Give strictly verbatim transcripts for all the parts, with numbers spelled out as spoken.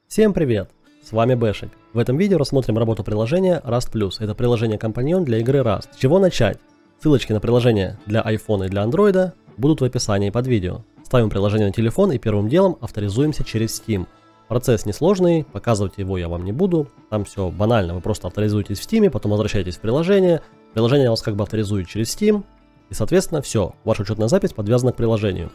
Всем привет! С вами Бэшик. В этом видео рассмотрим работу приложения Rust плюс. Это приложение-компаньон для игры Rust. С чего начать? Ссылочки на приложение для iPhone и для Android будут в описании под видео. Ставим приложение на телефон и первым делом авторизуемся через Steam. Процесс несложный, показывать его я вам не буду. Там все банально, вы просто авторизуетесь в Steam, потом возвращаетесь в приложение. Приложение вас как бы авторизует через Steam. И соответственно все, ваша учетная запись подвязана к приложению.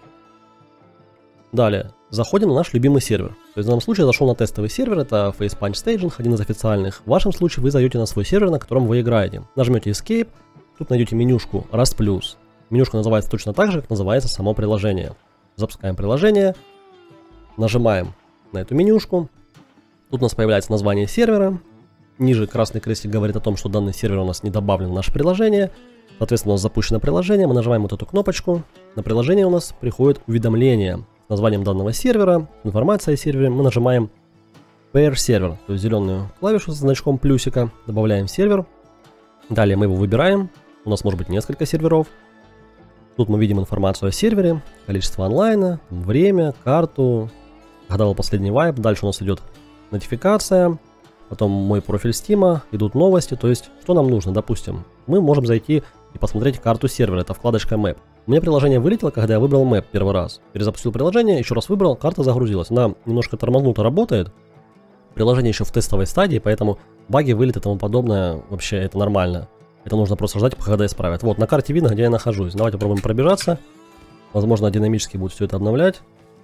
Далее, заходим на наш любимый сервер. То есть в данном случае я зашел на тестовый сервер, это FacePunch Staging, один из официальных. В вашем случае вы зайдете на свой сервер, на котором вы играете. Нажмете Escape, тут найдете менюшку Rust плюс. Менюшка называется точно так же, как называется само приложение. Запускаем приложение, нажимаем на эту менюшку. Тут у нас появляется название сервера. Ниже красный крестик говорит о том, что данный сервер у нас не добавлен в наше приложение. Соответственно, у нас запущено приложение, мы нажимаем вот эту кнопочку. На приложение у нас приходит уведомление с названием данного сервера, информация о сервере. Мы нажимаем Pair Server, то есть зеленую клавишу с значком плюсика, добавляем сервер. Далее мы его выбираем, у нас может быть несколько серверов. Тут мы видим информацию о сервере, количество онлайна, время, карту, когда был последний вайп. Дальше у нас идет нотификация, потом мой профиль Steam, идут новости, то есть что нам нужно, допустим. Мы можем зайти и посмотреть карту сервера, это вкладочка Map. У меня приложение вылетело, когда я выбрал Map первый раз. Перезапустил приложение, еще раз выбрал, карта загрузилась. Она немножко тормознуто работает. Приложение еще в тестовой стадии, поэтому баги, вылет и тому подобное, вообще это нормально. Это нужно просто ждать, пока когда исправят. Вот, на карте видно, где я нахожусь. Давайте попробуем пробежаться. Возможно, динамически будет все это обновлять.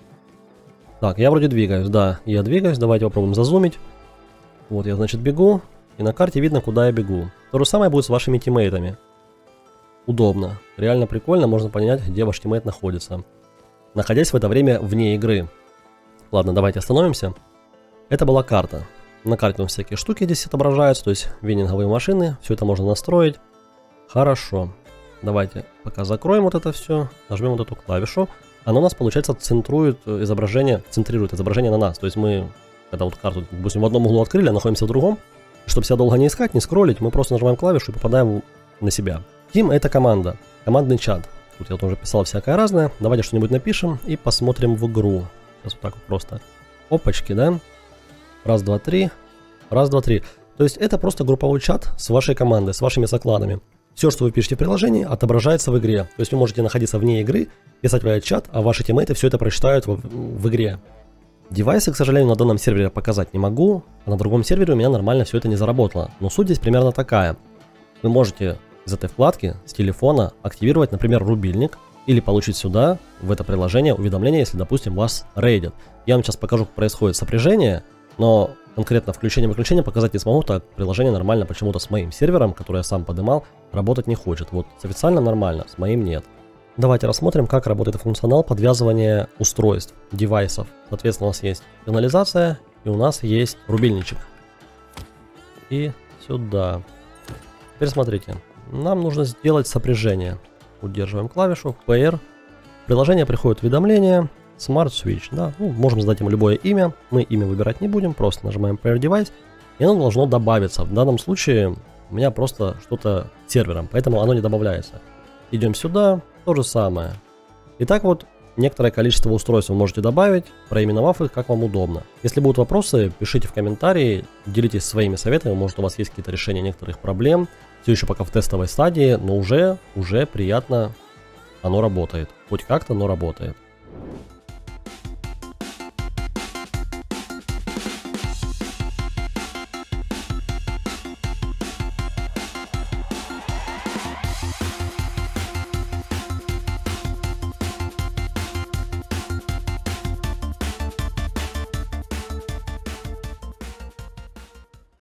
Так, я вроде двигаюсь, да, я двигаюсь. Давайте попробуем зазумить. Вот я, значит, бегу. И на карте видно, куда я бегу. То же самое будет с вашими тиммейтами. Удобно. Реально прикольно, можно понять, где ваш тиммейт находится, находясь в это время вне игры. Ладно, давайте остановимся. Это была карта. На карте у нас всякие штуки здесь отображаются, то есть виннинговые машины. Все это можно настроить. Хорошо. Давайте пока закроем вот это все. Нажмем вот эту клавишу. Оно у нас, получается, центрует изображение, центрирует изображение на нас. То есть мы, когда вот карту, допустим, в одном углу открыли, а находимся в другом, чтобы себя долго не искать, не скроллить, мы просто нажимаем клавишу и попадаем на себя. Team — это команда, командный чат. Тут я тоже писал всякое разное. Давайте что-нибудь напишем и посмотрим в игру. Сейчас вот так вот просто. Опачки, да? Раз, два, три. Раз, два, три. То есть это просто групповой чат с вашей командой, с вашими сокладами. Все, что вы пишете в приложении, отображается в игре. То есть вы можете находиться вне игры, писать в этот чат, а ваши тиммейты все это прочитают в, в игре. Девайсы, к сожалению, на данном сервере показать не могу, а на другом сервере у меня нормально все это не заработало. Но суть здесь примерно такая. Вы можете из этой вкладки с телефона активировать, например, рубильник, или получить сюда, в это приложение, уведомление, если, допустим, вас рейдят. Я вам сейчас покажу, как происходит сопряжение, но конкретно включение-выключение показать не смогу, так приложение нормально почему-то с моим сервером, который я сам подымал, работать не хочет. Вот с официально нормально, с моим нет. Давайте рассмотрим, как работает функционал подвязывания устройств, девайсов. Соответственно, у нас есть сигнализация и у нас есть рубильничек. И сюда. Теперь смотрите. Нам нужно сделать сопряжение. Удерживаем клавишу Pair. В приложение приходит уведомление Smart Switch. Да? Ну, можем задать ему любое имя. Мы имя выбирать не будем. Просто нажимаем Pair Device. И оно должно добавиться. В данном случае у меня просто что-то с сервером. Поэтому оно не добавляется. Идем сюда. То же самое. Итак, вот некоторое количество устройств вы можете добавить, проименовав их как вам удобно. Если будут вопросы, пишите в комментарии. Делитесь своими советами. Может, у вас есть какие-то решения некоторых проблем. Все еще пока в тестовой стадии, но уже, уже приятно оно работает. Хоть как-то, но работает.